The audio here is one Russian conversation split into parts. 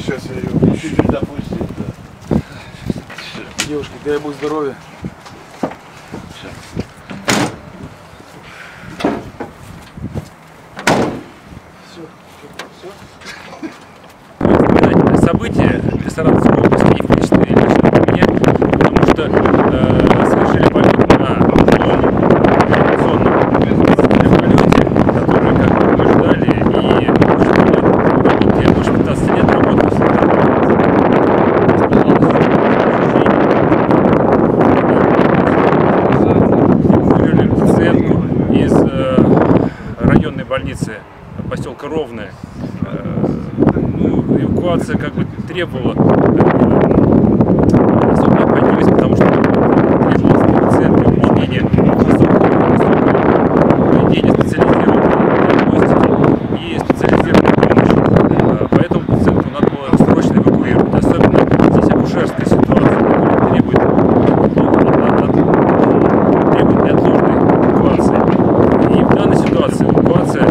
сейчас я ее чуть-чуть допустим, да. Девушки, дай Бог здоровья. Знаменательное событие для Саратовской области и, в лично для меня, потому что совершили полет на зонном вертолете, который, как мы ждали, и я больше 15 лет работал с пациентку из районной больницы поселка Ровное. Эвакуация как бы требовала особой необходимости, потому что требовалось пациенту выполнение проведения специализированной диагностики и специализированной помощи. Поэтому пациенту надо было срочно эвакуировать. Особенно здесь акушерская ситуация, которая требует неотложной эвакуации. И в данной ситуации эвакуация,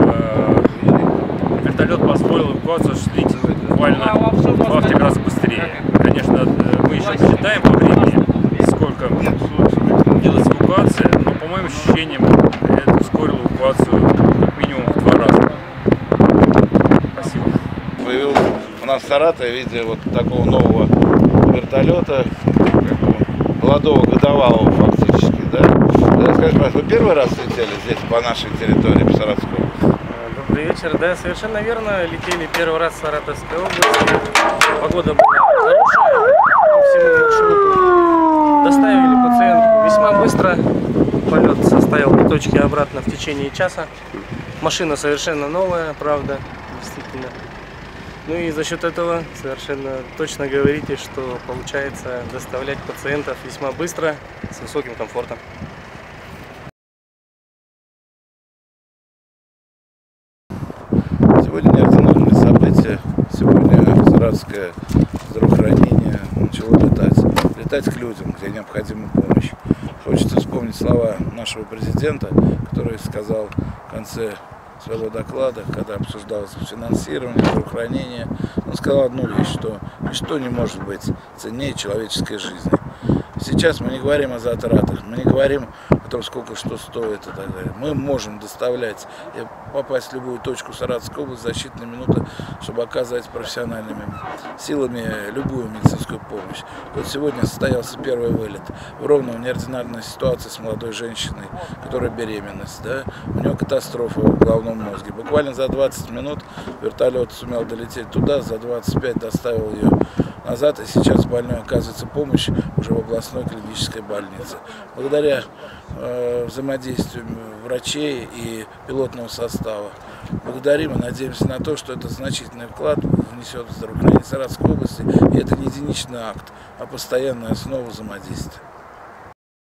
вертолет позволил эвакуацию осуществить буквально в 2 раза быстрее. Конечно, мы еще не считаем по времени, сколько делается эвакуация, но по моим ощущениям это ускорило эвакуацию как минимум в 2 раза. Спасибо. Появился у нас в Саратове, видели, вот такого нового вертолета, молодого годовалого фактически, да? Скажите, вы первый раз летели здесь по нашей территории, по Саратовской области? Добрый вечер. Да, совершенно верно. Летели первый раз в Саратовской области. Погода была хорошая по всему маршруту. Доставили пациентку весьма быстро. Полет состоял до точки обратно в течение часа. Машина совершенно новая, правда, действительно. Ну и за счет этого совершенно точно говорите, что получается доставлять пациентов весьма быстро, с высоким комфортом. Сегодня неординарное событие. Сегодня саратовское здравоохранение начало летать. Летать к людям, где необходима помощь. Хочется вспомнить слова нашего президента, который сказал в конце своего доклада, когда обсуждалось финансирование, здравоохранения. Он сказал одну вещь, что ничто не может быть ценнее человеческой жизни. Сейчас мы не говорим о затратах, мы не говорим о том, сколько что стоит и так далее. Мы можем доставлять и попасть в любую точку Саратовской области за считанные минуты, чтобы оказывать профессиональными силами любую медицинскую помощь. Вот сегодня состоялся первый вылет. В Ровном неординарная ситуация с молодой женщиной, которая беременность, да? У нее катастрофа в головном мозге. Буквально за 20 минут вертолет сумел долететь туда, за 25 доставил ее назад, и сейчас больной оказывается помощь уже в областной клинической больнице. Благодаря взаимодействию врачей и пилотного состава благодарим и надеемся на то, что это значительный вклад внесет в здравоохранение Саратовской области, и это не единичный акт, а постоянная основа взаимодействия.